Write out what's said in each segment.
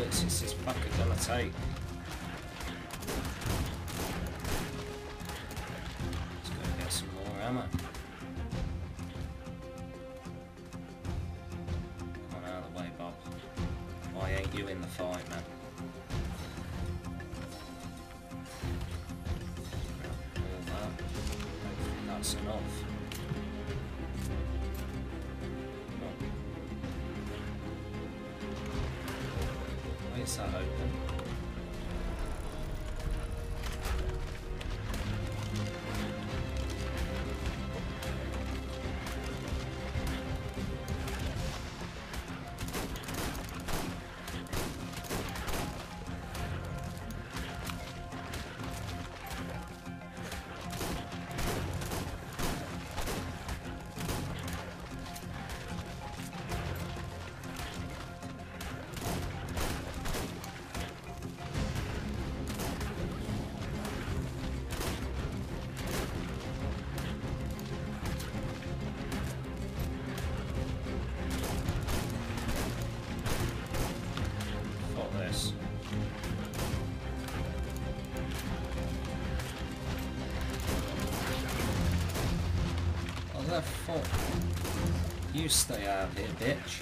bullets is this fucker gonna take? Let's go get some more ammo. Come on out of the way, Bob. Why ain't you in the fight, man? All that. Hopefully that's enough. Is that open? The fuck? You stay out of here, bitch.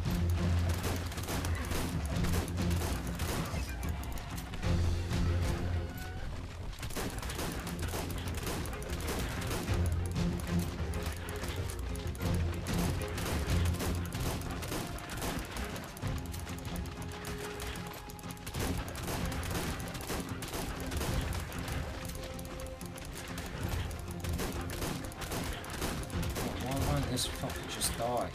This fucker just die.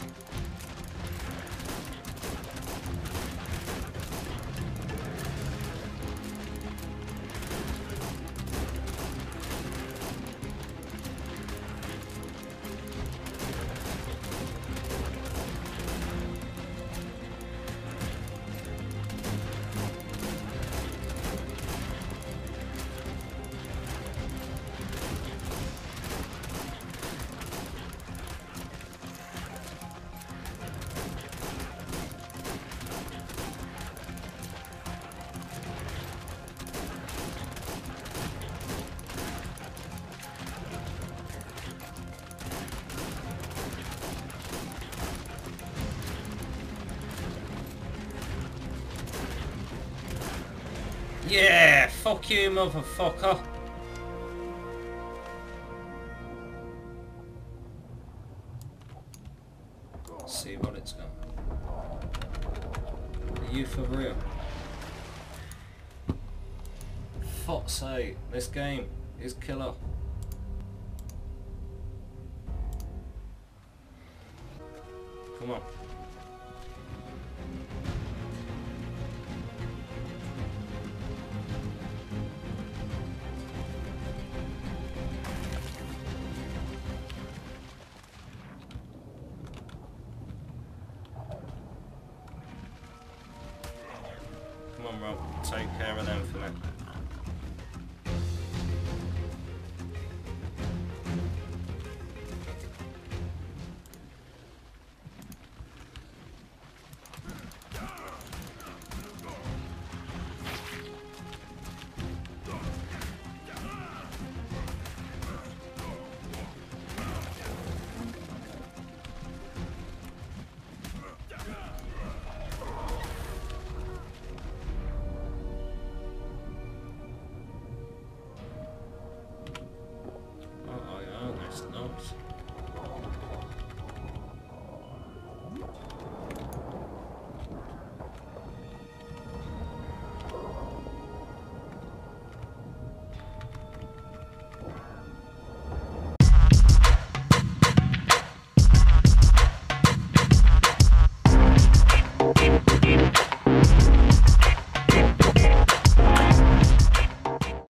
Yeah, fuck you, motherfucker. Let's see what it's got. Are you for real? Fuck's sake, this game is killer. Come on. Come on, Rob, take care of them for me.